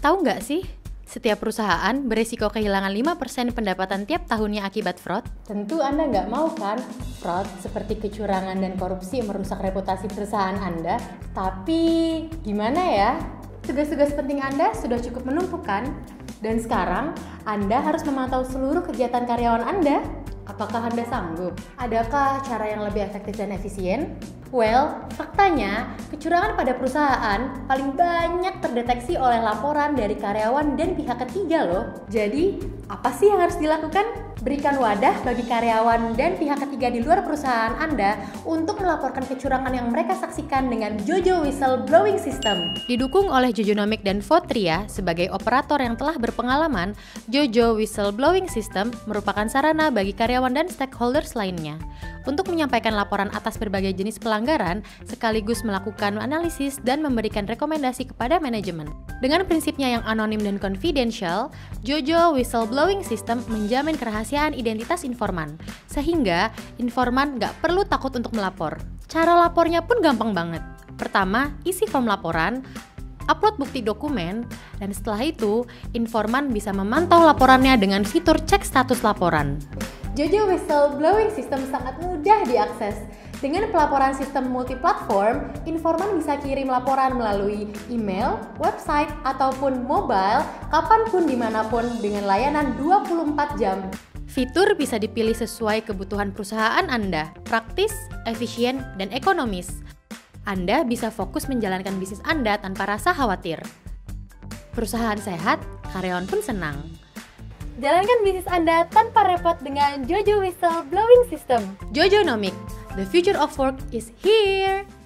Tahu nggak sih, setiap perusahaan beresiko kehilangan 5% pendapatan tiap tahunnya akibat fraud? Tentu Anda nggak mau kan fraud seperti kecurangan dan korupsi merusak reputasi perusahaan Anda. Tapi gimana ya? Tugas-tugas penting Anda sudah cukup menumpuk kan? Dan sekarang Anda harus memantau seluruh kegiatan karyawan Anda. Apakah Anda sanggup? Adakah cara yang lebih efektif dan efisien? Well, faktanya, kecurangan pada perusahaan paling banyak terdeteksi oleh laporan dari karyawan dan pihak ketiga loh. Jadi, apa sih yang harus dilakukan? Berikan wadah bagi karyawan dan pihak ketiga di luar perusahaan Anda untuk melaporkan kecurangan yang mereka saksikan dengan Jojo Whistleblowing System. Didukung oleh Jojonomic dan Votria sebagai operator yang telah berpengalaman, Jojo Whistleblowing System merupakan sarana bagi karyawan dan stakeholders lainnya untuk menyampaikan laporan atas berbagai jenis pelanggaran sekaligus melakukan analisis dan memberikan rekomendasi kepada manajemen. Dengan prinsipnya yang anonim dan confidential, Jojo Whistleblowing System menjamin kerahasiaan identitas informan, sehingga informan nggak perlu takut untuk melapor. Cara lapornya pun gampang banget. Pertama, isi form laporan, upload bukti dokumen, dan setelah itu, informan bisa memantau laporannya dengan fitur cek status laporan. Jojo Whistleblowing System sangat mudah diakses. Dengan pelaporan sistem multiplatform, informan bisa kirim laporan melalui email, website, ataupun mobile kapanpun dimanapun dengan layanan 24 jam. Fitur bisa dipilih sesuai kebutuhan perusahaan Anda, praktis, efisien, dan ekonomis. Anda bisa fokus menjalankan bisnis Anda tanpa rasa khawatir. Perusahaan sehat, karyawan pun senang. Jalankan bisnis Anda tanpa repot dengan Jojo Whistleblowing System. Jojonomic, the future of work is here!